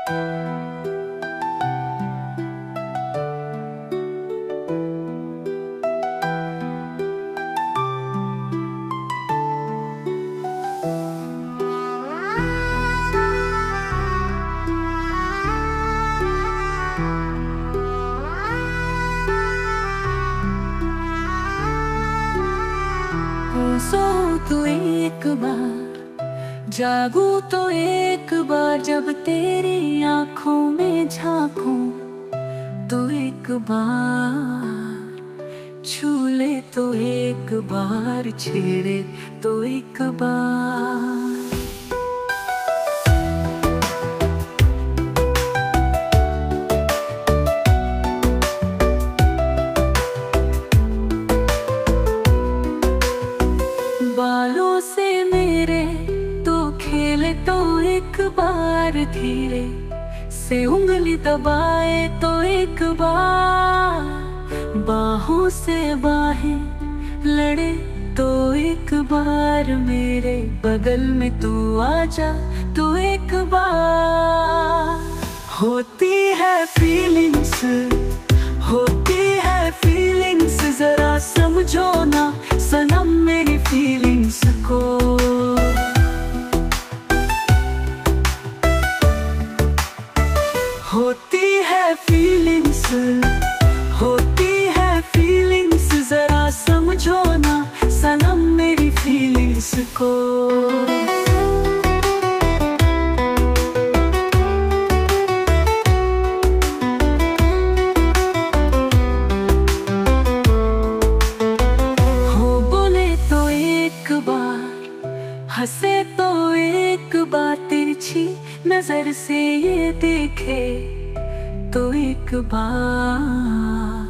सो तो एक बार, जागू तो एक बार, जब तेरी आंखों में झांकूं तो एक बार, छू ले तो एक बार, छेड़े तो एक बार। बालों से मेरे तो खेले तो एक बार, धीरे से उंगली दबाए तो एक बार, बाहों से बाहें लड़े तो एक बार, मेरे बगल में तू आजा तो एक बार। होती है फीलिंग्स, होती है फीलिंग्स, जरा समझो ना सनम मेरी फीलिंग्स को। होती है फीलिंग्स, होती है फीलिंग्स, जरा समझो ना सनम मेरी फीलिंग्स को। हंसे तो एक बार, तिरछी नजर से ये देखे तो एक बार।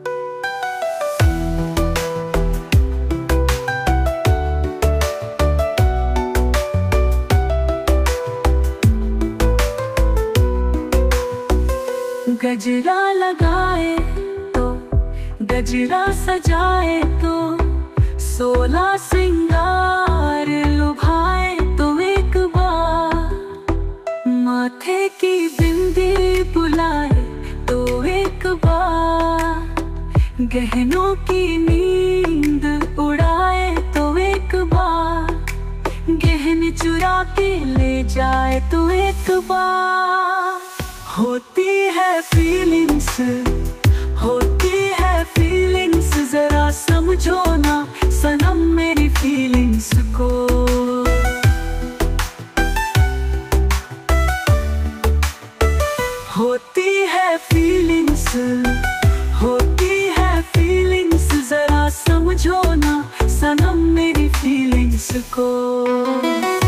गजरा लगाए तो, गजरा सजाए तो, 16 सिंगार लुभाए तो एक बार, माथे की बिंदी बुलाए तो एक बार, गहनों की नींद उड़ाए तो एक बार, गहने चुरा के ले जाए तो एक बार। होती है फीलिंग्स, होती है फीलिंग्स, जरा समझो ना सनम मेरी फीलिंग्स को। होती है फीलिंग्स, होती है फीलिंग्स, जरा समझो ना सनम मेरी फीलिंग्स को।